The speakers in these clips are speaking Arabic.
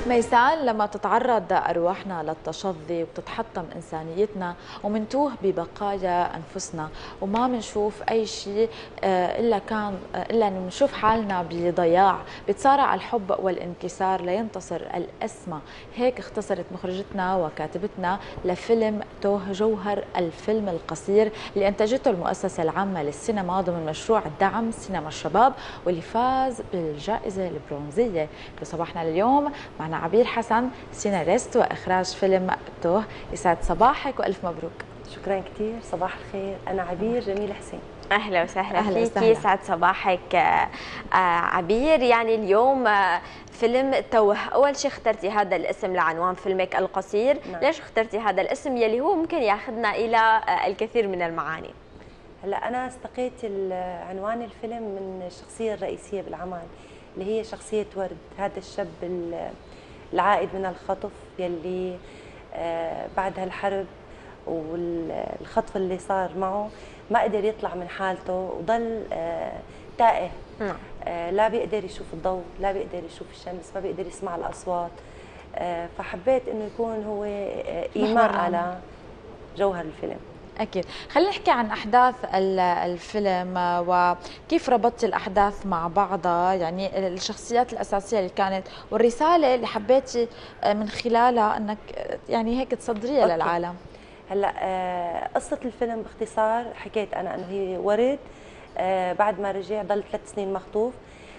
ميسان، لما تتعرض أرواحنا للتشظي وبتتحطم إنسانيتنا ومنتوه ببقايا أنفسنا وما منشوف أي شيء إلا إنه بنشوف حالنا بضياع، بتصارع الحب والانكسار لينتصر الأسمى. هيك اختصرت مخرجتنا وكاتبتنا لفيلم توه جوهر، الفيلم القصير اللي أنتجته المؤسسة العامة للسينما ضمن مشروع دعم سينما الشباب واللي فاز بالجائزة البرونزية. صباحنا اليوم معنا عبير حسن، سيناريست وإخراج فيلم توه. يسعد صباحك وألف مبروك. شكرا كثير، صباح الخير. أنا عبير جميل حسين. أهلا وسهلا فيكي، يسعد صباحك عبير. يعني اليوم فيلم توه، أول شيء اخترتي هذا الاسم لعنوان فيلمك القصير. نعم. ليش اخترتي هذا الاسم يلي هو ممكن ياخذنا إلى الكثير من المعاني؟ هلا أنا استقيت عنوان الفيلم من الشخصية الرئيسية بالعمل اللي هي شخصية ورد، هذا الشاب العائد من الخطف يلي بعد هالحرب والخطف اللي صار معه ما قدر يطلع من حالته وضل تائه. لا بيقدر يشوف الضوء، لا بيقدر يشوف الشمس، ما بيقدر يسمع الأصوات. فحبيت إنه يكون هو إيماء على جوهر الفيلم. أكيد. خلينا نحكي عن أحداث الفيلم وكيف ربطت الأحداث مع بعضها، يعني الشخصيات الأساسية اللي كانت والرسالة اللي حبيتي من خلالها أنك يعني هيك تصدريها للعالم. هلا قصة الفيلم باختصار حكيت أنا أنه هي ورد بعد ما رجع ضل 3 سنين مخطوف،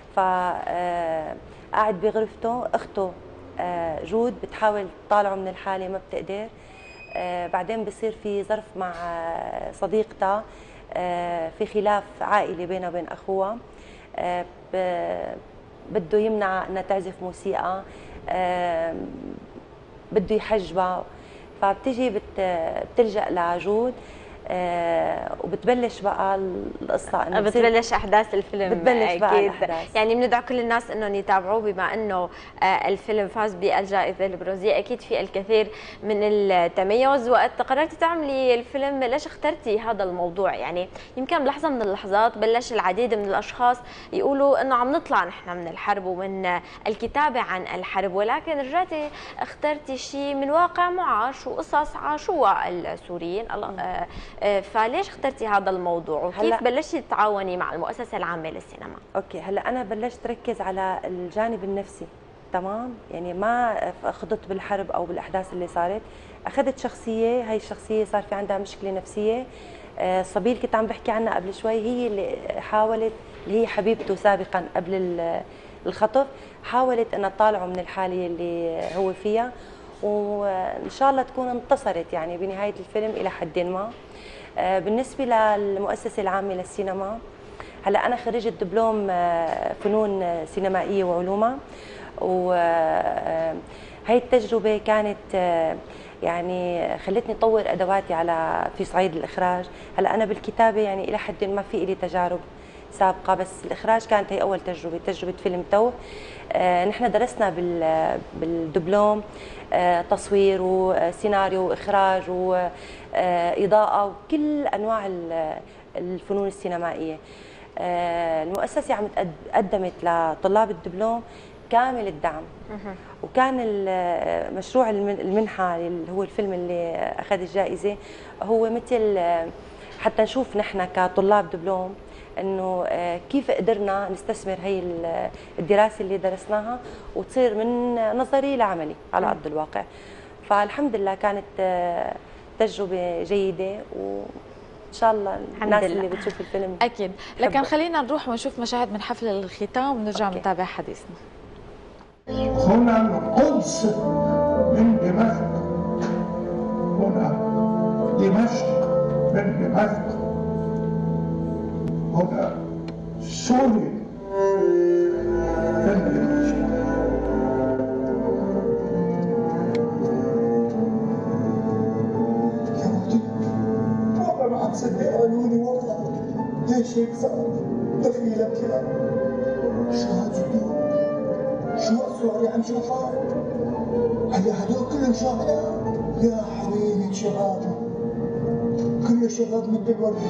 فقاعد بغرفته أخته جود بتحاول تطالعه من الحالة ما بتقدر. بعدين بصير في ظرف مع صديقتها، في خلاف عائلي بينها وبين اخوها، بده يمنع انها تعزف موسيقى، بده يحجبها، فبتجي بتلجأ لجود وبتبلش بقى القصه انه بتبلش احداث الفيلم. بتبلش بقى الأحداث. يعني بندعو كل الناس انهم يتابعوه بما انه الفيلم فاز بالجائزه البرونزيه، اكيد في الكثير من التميز. وقت قررتي تعملي الفيلم ليش اخترتي هذا الموضوع؟ يعني يمكن بلحظه من اللحظات بلش العديد من الاشخاص يقولوا انه عم نطلع نحن من الحرب ومن الكتابه عن الحرب، ولكن رجعتي اخترتي شيء من واقع معاش وقصص عاشوها السوريين. فليش اخترتي هذا الموضوع وكيف بلشتي تتعاوني مع المؤسسة العامة للسينما؟ اوكي، هلا انا بلشت ركز على الجانب النفسي، تمام؟ يعني ما خضت بالحرب او بالاحداث اللي صارت، اخذت شخصية، هي الشخصية صار في عندها مشكلة نفسية. الصبية اللي كنت عم بحكي عنها قبل شوي هي اللي حاولت، اللي هي حبيبته سابقا قبل الخطف، حاولت انها تطالعه من الحالة اللي هو فيها، وان شاء الله تكون انتصرت يعني بنهاية الفيلم الى حد ما. بالنسبة للمؤسسة العامة للسينما، هلا أنا خريجة دبلوم فنون سينمائية وعلومها، وهي التجربة كانت يعني خلتني أطور أدواتي في صعيد الإخراج. هلا أنا بالكتابة يعني إلى حد ما في إلي تجارب سابقة، بس الإخراج كانت هي أول تجربة فيلم توه. نحن درسنا بالدبلوم تصوير وسيناريو وإخراج وإضاءة وكل أنواع الفنون السينمائية. المؤسسة عم قدمت لطلاب الدبلوم كامل الدعم، وكان مشروع المنحة اللي هو الفيلم اللي أخذ الجائزة هو مثل حتى نشوف نحن كطلاب دبلوم انه كيف قدرنا نستثمر هي الدراسه اللي درسناها وتصير من نظري لعملي على ارض الواقع. فالحمد لله كانت تجربه جيده، وان شاء الله الناس اللي بتشوف الفيلم اكيد. لكن خلينا نروح ونشوف مشاهد من حفل الختام ونرجع نتابع حديثنا. هنا القدس من دمشق، هنا دمشق من دمشق، هنا سوريا من دمشق. يا ولدي والله ما عم صدق قالوا لي، والله ليش هيك صار؟ دخيلك يا شو هالجدود؟ شو الصور يا عم شرفان؟ هلا هدول كلهم شباب يا حبيبي، شباب كله شباب مثل الورد.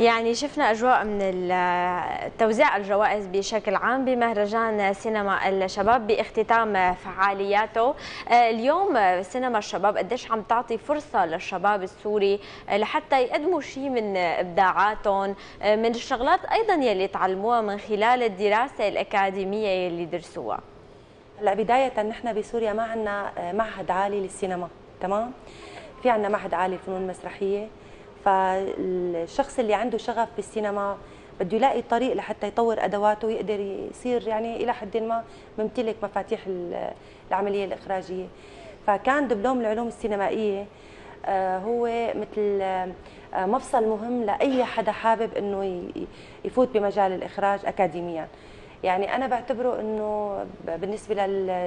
يعني شفنا أجواء من توزيع الجوائز بشكل عام بمهرجان سينما الشباب باختتام فعالياته. اليوم سينما الشباب قديش عم تعطي فرصة للشباب السوري لحتى يقدموا شيء من إبداعاتهم، من الشغلات أيضا يلي تعلموها من خلال الدراسة الأكاديمية يلي درسوها؟ هلا بداية نحن بسوريا ما عندنا معهد عالي للسينما، تمام؟ في عندنا معهد عالي للفنون المسرحية، فالشخص اللي عنده شغف بالسينما بده يلاقي طريق لحتى يطور ادواته ويقدر يصير يعني الى حد ما ممتلك مفاتيح العمليه الاخراجيه. فكان دبلوم العلوم السينمائيه هو مثل مفصل مهم لاي حدا حابب انه يفوت بمجال الاخراج اكاديميا. يعني انا بعتبره انه بالنسبه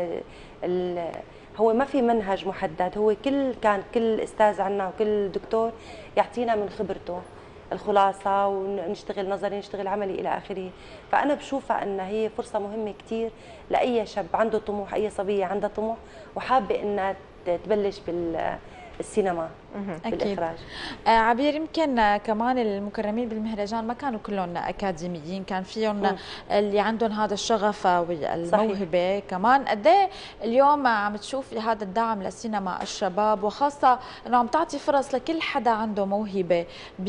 هو ما في منهج محدد، هو كل استاذ عنا وكل دكتور يعطينا من خبرته الخلاصه، ونشتغل نظري نشتغل عملي الى اخره. فانا بشوفها ان هي فرصه مهمه كثير لاي شاب عنده طموح، اي صبيه عندها طموح وحابه انها تبلش بالسينما بالاخراج. عبير، يمكن كمان المكرمين بالمهرجان ما كانوا كلهم اكاديميين، كان فيهم اللي عندهم هذا الشغف والموهبه. كمان قد ايه اليوم عم تشوفي هذا الدعم للسينما الشباب، وخاصه انه عم تعطي فرص لكل حدا عنده موهبه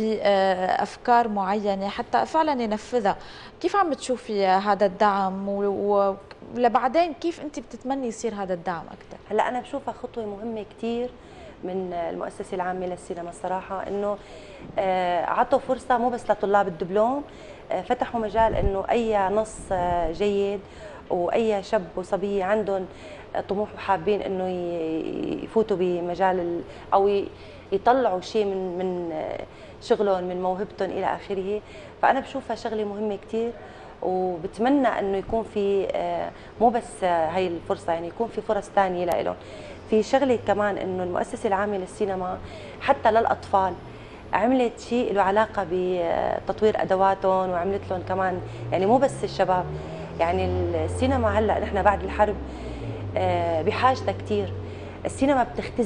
بافكار معينه حتى فعلا ينفذها. كيف عم تشوفي هذا الدعم ولبعدين كيف انت بتتمني يصير هذا الدعم اكثر؟ هلا انا بشوفها خطوه مهمه كثير من المؤسسة العامة للسينما الصراحة، انه عطوا فرصة مو بس لطلاب الدبلوم، فتحوا مجال انه اي نص جيد واي شاب وصبية عندهم طموح وحابين انه يفوتوا بمجال او يطلعوا شيء من شغلهم من موهبتهم الى اخره. فانا بشوفها شغلة مهمة كثير، وبتمنى انه يكون في مو بس هي الفرصة، يعني يكون في فرص ثانية لهم. في شغله كمان انه المؤسسه العامه للسينما حتى للاطفال عملت شيء له علاقه بتطوير ادواتهم، وعملت لهم كمان يعني مو بس الشباب، يعني السينما هلا نحن بعد الحرب بحاجتها كثير. السينما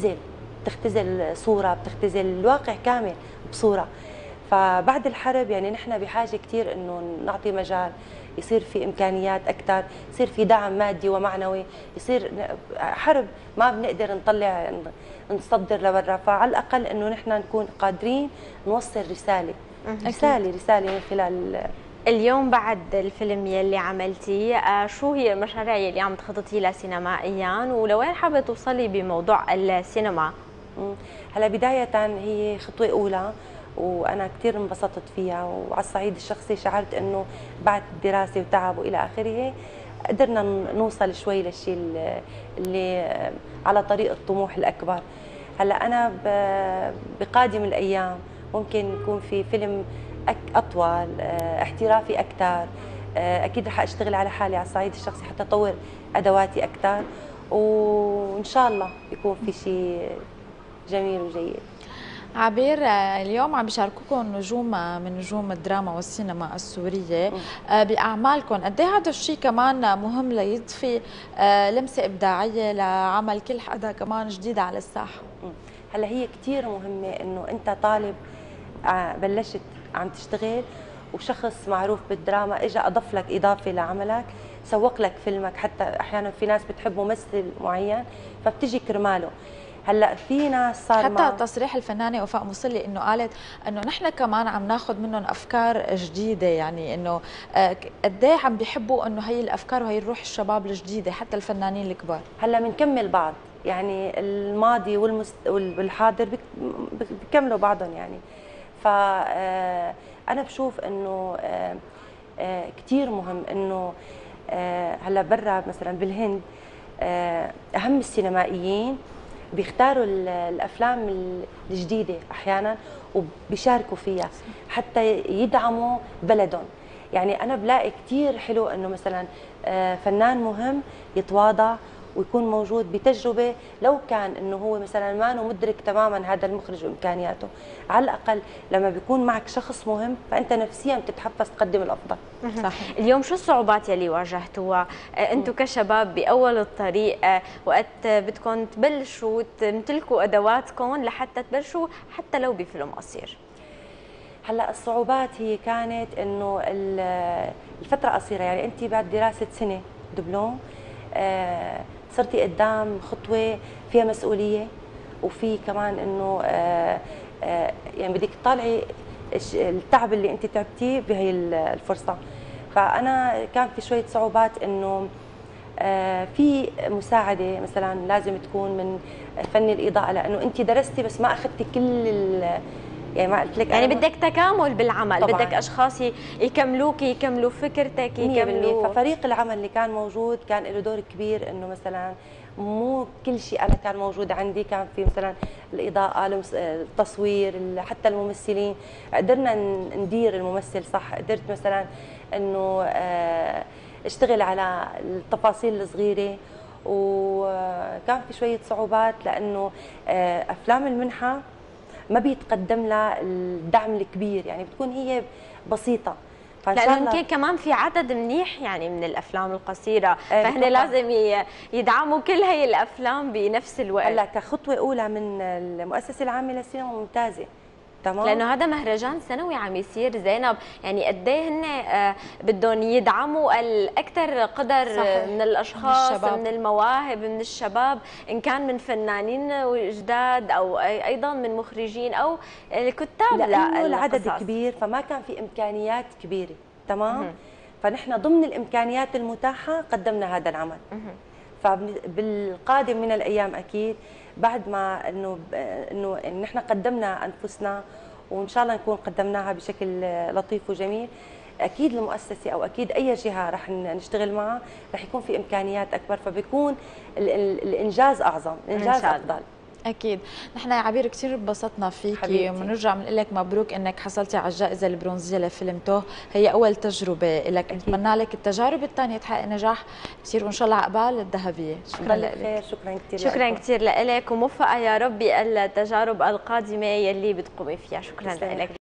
بتختزل صوره، بتختزل الواقع كامل بصوره. فبعد الحرب يعني نحن بحاجه كثير انه نعطي مجال، يصير في امكانيات اكثر، يصير في دعم مادي ومعنوي، يصير حرب ما بنقدر نصدر لبرا، فعلى الاقل انه نحن نكون قادرين نوصل رساله من خلال. اليوم بعد الفيلم يلي عملتيه، شو هي المشاريع يلي عم تخططي لها سينمائيا، ولوين حابه توصلي بموضوع السينما؟ هلا بدايه هي خطوه اولى وانا كثير انبسطت فيها، وعلى الصعيد الشخصي شعرت انه بعد دراسه وتعب والى اخره قدرنا نوصل شوي للشيء اللي على طريق الطموح الاكبر. هلا انا بقادم الايام ممكن يكون في فيلم اطول، احترافي اكثر. اكيد رح اشتغل على حالي على الصعيد الشخصي حتى اطور ادواتي اكثر، وان شاء الله يكون في شيء جميل وجيد. عبير، اليوم عم بيشاركوكم نجوم من نجوم الدراما والسينما السورية بأعمالكم، قد ايه هذا الشيء كمان مهم ليضفي لمسة إبداعية لعمل كل حدا كمان جديد على الساحة؟ هلا هي كثير مهمة انه انت طالب بلشت عم تشتغل وشخص معروف بالدراما اجى اضاف لك اضافة لعملك، سوق لك فيلمك، حتى احيانا في ناس بتحب ممثل معين فبتجي كرماله. هلا في ناس صار حتى تصريح الفنانه وفاء مصلي انه قالت انه نحن كمان عم ناخذ منهم افكار جديده، يعني انه قد ايه عم بيحبوا انه هي الافكار وهي الروح الشباب الجديده حتى الفنانين الكبار. هلا بنكمل بعض، يعني الماضي والحاضر بيكملوا بعضهم يعني. فانا بشوف انه كثير مهم انه هلا برا مثلا بالهند اهم السينمائيين بيختاروا الافلام الجديده احيانا وبيشاركوا فيها حتى يدعموا بلدهم. يعني انا بلاقي كثير حلو انه مثلا فنان مهم يتواضع ويكون موجود بتجربه، لو كان انه هو مثلا ما مدرك تماما هذا المخرج وامكانياته، على الاقل لما بيكون معك شخص مهم فانت نفسيا بتتحفز تقدم الافضل. صح. اليوم شو الصعوبات يلي واجهتوها انتم كشباب باول الطريق وقت بدكم تبلشوا تمتلكوا ادواتكم لحتى تبلشوا حتى لو بفيلم قصير؟ هلا الصعوبات هي كانت انه الفتره قصيره، يعني انت بعد دراسه سنه دبلوم صرتي قدام خطوه فيها مسؤوليه، وفي كمان انه يعني بدك تطالعي التعب اللي انت تعبتيه بهي الفرصه. فانا كان في شويه صعوبات انه في مساعده مثلا لازم تكون من فن الاضاءه، لانه انت درستي بس ما اخذتي كل يعني ما قلت لك يعني بدك تكامل بالعمل طبعاً. بدك اشخاص يكملوك، يكملوا فكرتك، يكملوا. ففريق العمل اللي كان موجود كان له دور كبير، انه مثلا مو كل شيء انا كان موجود عندي، كان في مثلا الاضاءه، التصوير، حتى الممثلين قدرنا ندير الممثل صح. قدرت مثلا انه اشتغل على التفاصيل الصغيره، وكان في شويه صعوبات لانه افلام المنحه ما بيتقدم لها الدعم الكبير، يعني بتكون هي بسيطه. لانه يمكن كمان في عدد منيح يعني من الافلام القصيره، فهن لازم يدعموا كل هي الافلام بنفس الوقت. هلا كخطوه اولى من المؤسسه العامه للسينما ممتازه، تمام، لانه هذا مهرجان سنوي عم يصير زينب، يعني قد ايه هن بدهم يدعموا الاكثر قدر صحيح. من الاشخاص، من المواهب، من الشباب، ان كان من فنانين جداد او ايضا من مخرجين او الكتاب. لانه العدد كبير فما كان في امكانيات كبيره، تمام. فنحن ضمن الامكانيات المتاحه قدمنا هذا العمل. فبالقادم من الايام اكيد بعد ما انه نحن قدمنا انفسنا، وان شاء الله نكون قدمناها بشكل لطيف وجميل، اكيد المؤسسه او اكيد اي جهه رح نشتغل معها رح يكون في امكانيات اكبر، فبيكون الانجاز اعظم، الانجاز افضل. اكيد. نحن يا عبير كثير انبسطنا فيكي، وبنرجع بنقول لك مبروك انك حصلتي على الجائزه البرونزيه لفيلم توه، هي اول تجربه لك، نتمنى لك التجارب الثانيه تحقق نجاح كثير، وان شاء الله عقبال الذهبيه. شكرا لك. شكرا كثير، شكرا كثير لك، وموفقه يا رب التجارب القادمه يلي بتقومي فيها. شكرا لك.